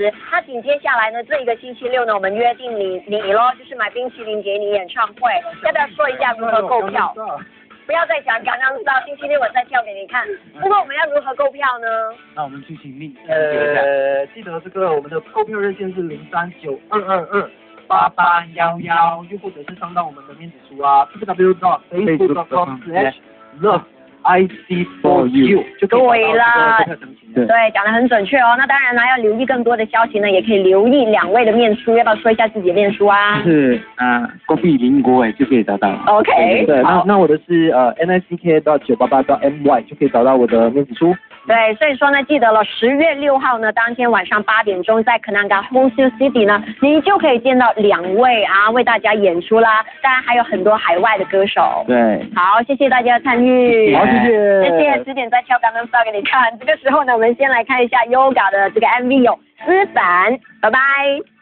时。那紧接下来呢，这一个星期六呢，我们约定你咯，就是买冰淇淋给你演唱会，要不要说一下如何购票？不要再讲，刚刚知道星期六我再跳给你看。不过我们要如何购票呢？ 那我们去请令记得这个我们的购票热线是0392228811，又或者是上到我们的面子书啊 www.facebook.com/loveic4u 就可以找到这个购票详情。 对，讲得很准确哦。那当然呢，要留意更多的消息呢，也可以留意两位的面书，要不要说一下自己的面书啊？ 是郭碧邻国就可以找到。 OK， 对，那我的是NICK.988.my 就可以找到我的面子书。 对，所以说呢，记得了，10月6号呢，当天晚上8点钟，在 Kenanga Wholesale City 呢，你就可以见到2位为大家演出啦。当然还有很多海外的歌手。 对， 好，谢谢大家的参与。 好，谢谢。 谢谢，10点再跳刚刚发给你看。这个时候呢，我们先来看一下 Yoga 的这个 MV 有思凡，拜拜。